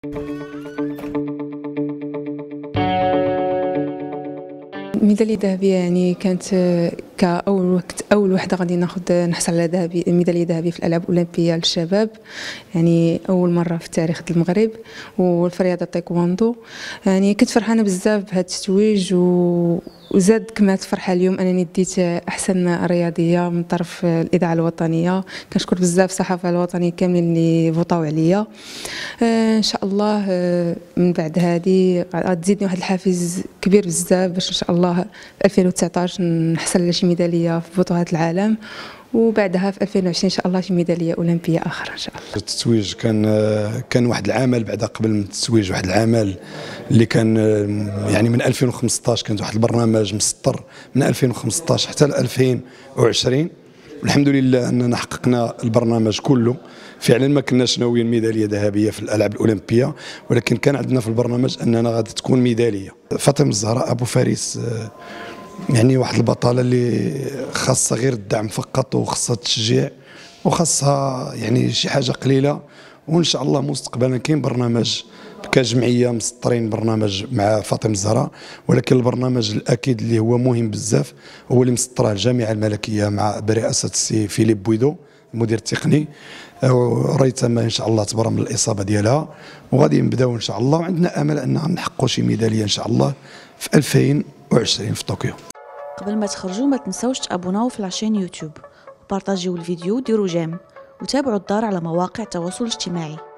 الميدالية الذهبية يعني كانت كأول وقت أول وحدة غادي نحصل على ميدالية ذهبية في الألعاب الأولمبية للشباب، يعني أول مرة في تاريخ المغرب، وفي رياضة التايكواندو. يعني كنت فرحانة بزاف بهذا التتويج، وزاد كملت الفرحة اليوم أنني ديت أحسن رياضية من طرف الإذاعة الوطنية. كنشكر بزاف الصحافة الوطنية كاملين اللي فوطاو عليا. إن شاء الله من بعد هذه غتزيدني واحد الحافز كبير بزاف باش إن شاء الله في 2019 نحصل على شي ميدالية في بطولات العالم، وبعدها في 2020 إن شاء الله شي ميدالية أولمبية أخرى إن شاء الله. التتويج كان واحد العمل بعد قبل من التتويج، واحد العمل اللي كان يعني من 2015 كانت واحد البرنامج مسطر من 2015 حتى ل 2020. والحمد لله أننا حققنا البرنامج كله. فعلا ما كناش ناويين ميداليه ذهبيه في الالعاب الاولمبيه، ولكن كان عندنا في البرنامج اننا غادي تكون ميداليه. فاطمه الزهراء ابو فارس يعني واحد البطاله اللي خاصها غير الدعم فقط، وخاصها التشجيع، وخاصها يعني شي حاجه قليله. وان شاء الله مستقبلا كاين برنامج كجمعيه مسطرين برنامج مع فاطمه الزهراء، ولكن البرنامج الاكيد اللي هو مهم بزاف هو اللي مسطره الجامعه الملكيه مع برئاسه السي فيليب بويدو المدير التقني. ريتما ان شاء الله تبرم من الاصابه ديالها، وغادي نبداو ان شاء الله، وعندنا امل ان نحققوا شي ميداليه ان شاء الله في 2020 في طوكيو. قبل ما تخرجوا ما تنسوش تابوناو في لاشين يوتيوب، وبارطاجيو الفيديو، ديروا جيم، وتابعوا الدار على مواقع التواصل الاجتماعي.